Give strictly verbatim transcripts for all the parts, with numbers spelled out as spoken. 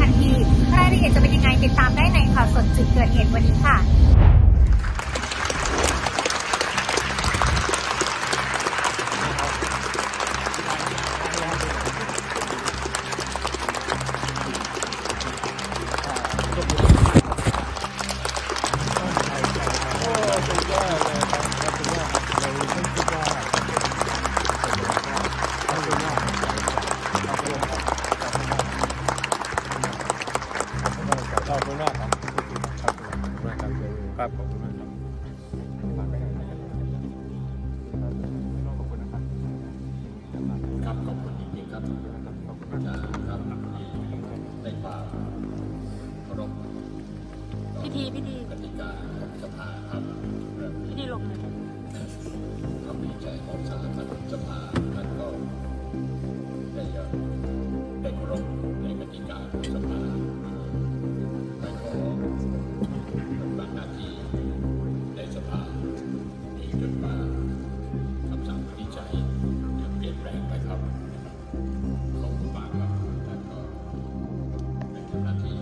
นทีรายละเอียดจะเป็นยังไงติดตามได้ในข่าวสดจุดเกิดเหตุวันนี้ค่ะขอบคุณมากครับครับขอบคุณมากครับฝากไปหน่อยนะครับขอบคุณนะครับครับขอบคุณจริงๆครับขอบคุณมากครับในความเคารพพิธีพิธีกติกาของสภาครับพิธีลงเลยความดีใจของสามัญสภาท่านก็ได้ได้เคารพในกติกาของสภาและขอปฏิบัติหน้าที่ในสภานี้จนกว่าคำสั่งวินิจฉัยจะเปลี่ยนแปลงไปครับขอบคุณมากครับท่านก็ได้ทำหน้าที่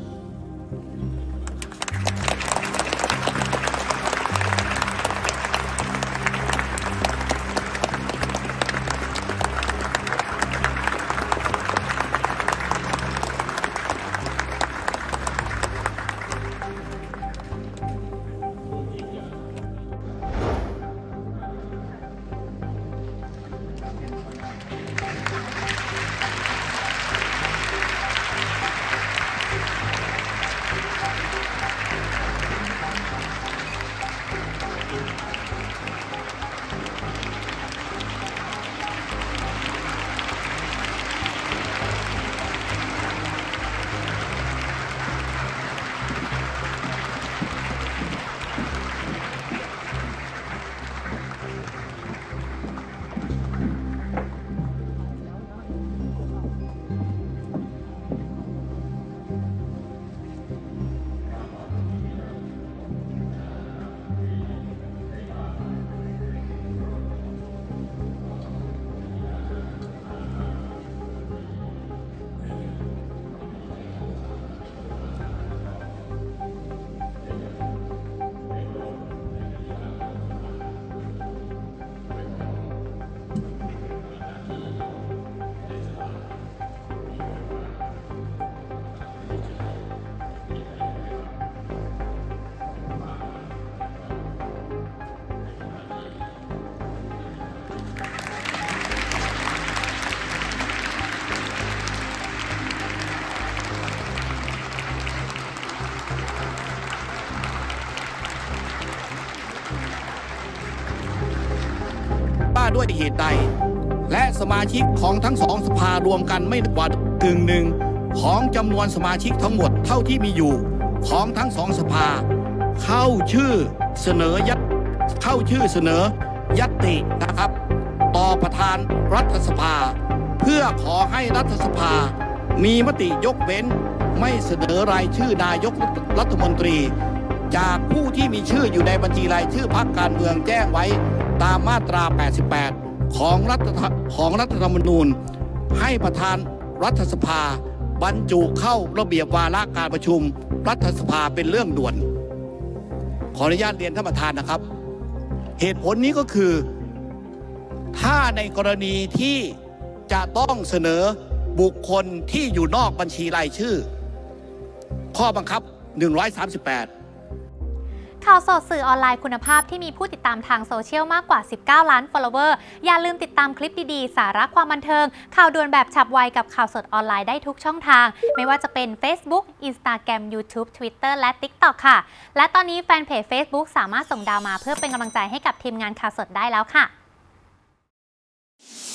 ด้วยเหตุใดและสมาชิกของทั้งสองสภารวมกันไม่กว่ากึ่งหนึ่งของจำนวนสมาชิกทั้งหมดเท่าที่มีอยู่ของทั้งสองสภาเข้าชื่อเสนอยัตเข้าชื่อเสนอยัตตินะครับต่อประธานรัฐสภาเพื่อขอให้รัฐสภามีมติยกเว้นไม่เสนอรายชื่อนายกรัฐมนตรีจากผู้ที่มีชื่ออยู่ในบัญชีรายชื่อพรรคการเมืองแจ้งไว้ตามมาตราแปดสิบแปดของรัฐของรัฐธรรมนูญให้ประธานรัฐสภาบรรจุเข้าระเบียบวาระการประชุมรัฐสภาเป็นเรื่องด่วนขออนุญาตเรียนท่านประธานนะครับเหตุผลนี้ก็คือถ้าในกรณีที่จะต้องเสนอบุคคลที่อยู่นอกบัญชีรายชื่อข้อบังคับหนึ่งร้อยสามสิบแปดข่าวสดสื่อออนไลน์คุณภาพที่มีผู้ติดตามทางโซเชียลมากกว่าสิบเก้าล้าน follower อย่าลืมติดตามคลิปดีๆสาระความบันเทิงข่าวด่วนแบบฉับไวกับข่าวสดออนไลน์ได้ทุกช่องทางไม่ว่าจะเป็น Facebook Instagram YouTube Twitter และ TikTok ค่ะและตอนนี้แฟนเพจ Facebook สามารถส่งดาวมาเพื่อเป็นกำลังใจให้กับทีมงานข่าวสดได้แล้วค่ะ